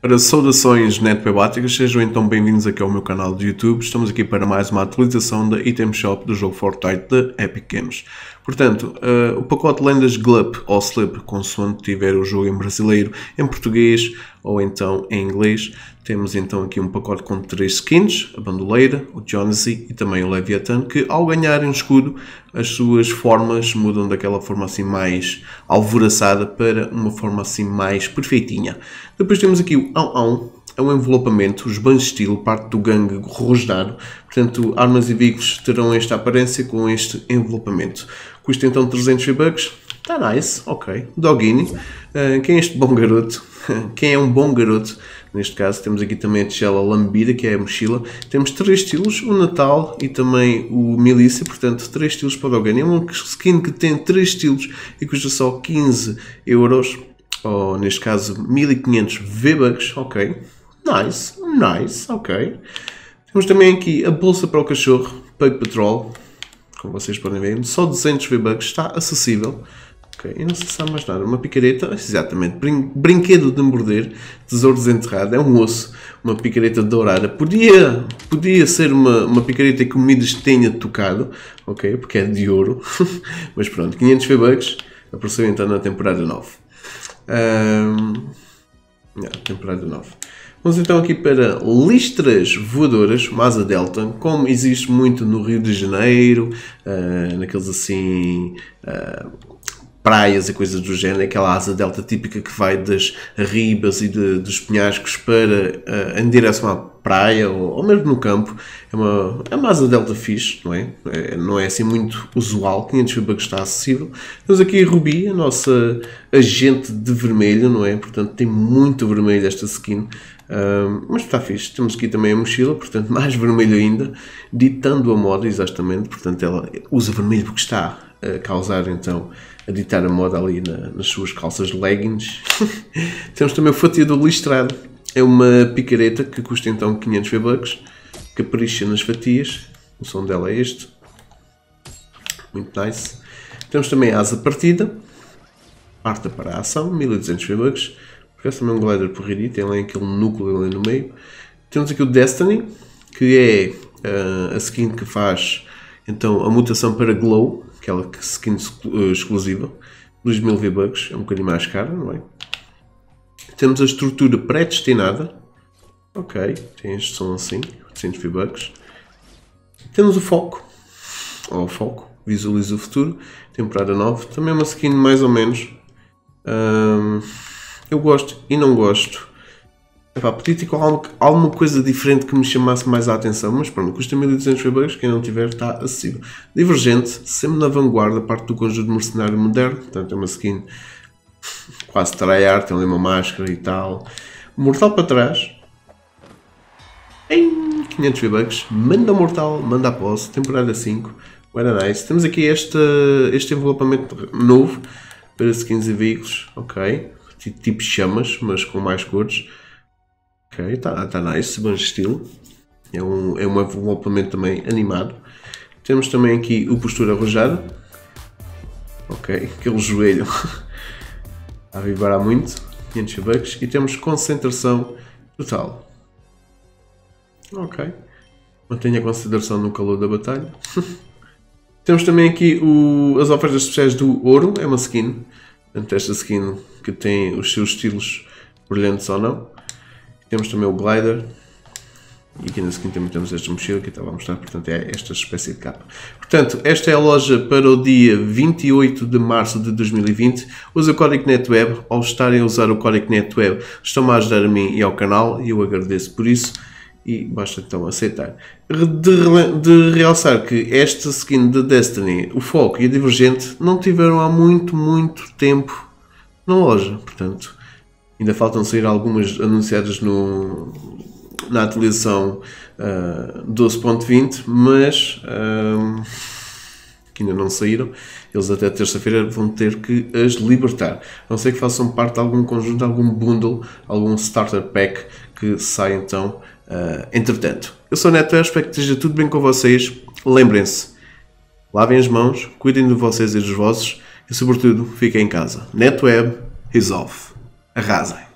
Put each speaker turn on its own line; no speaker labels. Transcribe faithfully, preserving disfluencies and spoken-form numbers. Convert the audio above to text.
Ora, saudações netwebáticas, sejam então bem-vindos aqui ao meu canal de YouTube. Estamos aqui para mais uma atualização da Item Shop do jogo Fortnite da Epic Games. Portanto, uh, o pacote Lendas Glup ou Slip, consoante tiver o jogo em brasileiro, em português ou então em inglês. Temos então aqui um pacote com três skins, a Bandoleira, o Jonesy e também o Leviathan, que ao ganharem um escudo, as suas formas mudam daquela forma assim mais alvoroçada para uma forma assim mais perfeitinha. Depois temos aqui o Ão Ão, é um envelopamento, os bans estilo, parte do gangue rosnado. Portanto, armas e veículos terão esta aparência com este envelopamento. Custa então trezentos V-Bucks. Está nice, ok. Doggini. Uh, quem é este bom garoto? Quem é um bom garoto? Neste caso temos aqui também a tigela lambida, que é a mochila. Temos três estilos, o Natal e também o Milícia, portanto três estilos para o Doggini. É uma skin que tem três estilos e custa só quinze euros. Ou neste caso mil e quinhentos V-Bucks, ok. Nice, nice, ok. Temos também aqui a bolsa para o cachorro, Pug Patrol. Como vocês podem ver, só duzentos V-Bucks, está acessível. Ok, e não sei se há mais nada. Uma picareta, exatamente, brin brinquedo de morder, tesouro desenterrado, é um osso, uma picareta dourada. Podia, podia ser uma, uma picareta que o Midas tenha tocado, ok, porque é de ouro. Mas pronto, quinhentos V-Bucks, apareceu então na temporada nove. Um, yeah, temporada nove. Vamos então aqui para listras voadoras, Masa Delta, como existe muito no Rio de Janeiro, uh, naqueles assim, uh, praias e coisas do género, aquela asa delta típica que vai das ribas e de, dos penhascos para uh, em direção à praia ou, ou mesmo no campo. É uma, é uma asa delta fixe, não é? é não é assim muito usual, quinhentos V-Bucks está acessível. Temos aqui a Ruby, a nossa agente de vermelho, não é? Portanto tem muito vermelho esta skin. Um, mas está fixe. Temos aqui também a mochila, portanto mais vermelho ainda, ditando a moda, exatamente. Portanto ela usa vermelho porque está a causar então, a ditar a moda ali na, nas suas calças leggings. Temos também o fatiador listrado, é uma picareta que custa então quinhentos V-Bucks, capricha nas fatias, o som dela é este, muito nice. Temos também a asa partida, parta para a ação, mil e duzentos V-Bucks. Parece também um glider porreiro, tem lá aquele núcleo ali no meio. Temos aqui o Destiny, que é uh, a skin que faz então a mutação para Glow, aquela skin exclusiva, dois mil V-Bucks, é um bocadinho mais cara, não é? Temos a estrutura pré-destinada, ok, tem este som assim, oitocentos V-Bucks. Temos o foco, ou o foco, visualiza o futuro, temporada nove, também uma skin mais ou menos. Um, Eu gosto e não gosto. Epá, podia ter alguma, alguma coisa diferente que me chamasse mais a atenção, mas pronto, custa mil e duzentos V-Bucks, quem não tiver está acessível. Divergente, sempre na vanguarda, parte do conjunto mercenário moderno, portanto é uma skin quase tryhard, tem ali uma máscara e tal. Mortal para trás, em quinhentos V-Bucks, manda mortal, manda a posse, temporada cinco, era nice. Temos aqui este, este envelopamento novo para skins e veículos, ok. Tipo chamas, mas com mais cores. Ok, está tá nice, bom estilo. É um, é um envelopamento também animado. Temos também aqui o postura arrojada. Ok, aquele joelho a vibrar muito. quinhentos V-Bucks. E temos concentração total. Ok. Mantenha a concentração no calor da batalha. Temos também aqui o, as ofertas especiais do ouro. É uma skin. Portanto, esta skin que tem os seus estilos brilhantes ou não. Temos também o glider. E aqui na skin também temos esta mochila que eu estava a mostrar. Portanto, é esta espécie de capa. Portanto, esta é a loja para o dia vinte e oito de março de dois mil e vinte. Usa o código NetWeb. Ao estarem a usar o código NetWeb, estão-me a ajudar a mim e ao canal. E eu agradeço por isso. E basta então aceitar. De, de realçar que esta skin de Destiny, o foco e a Divergente não tiveram há muito, muito tempo na loja. Portanto, ainda faltam sair algumas anunciadas no, na atualização uh, doze ponto vinte, mas uh, que ainda não saíram. Eles até terça-feira vão ter que as libertar. A não ser que façam parte de algum conjunto, algum bundle, algum starter pack que sai então. Uh, entretanto, eu sou o NetWeb, espero que esteja tudo bem com vocês. Lembrem-se, lavem as mãos, cuidem de vocês e dos vossos e, sobretudo, fiquem em casa. NetWeb, resolve. Arrasem.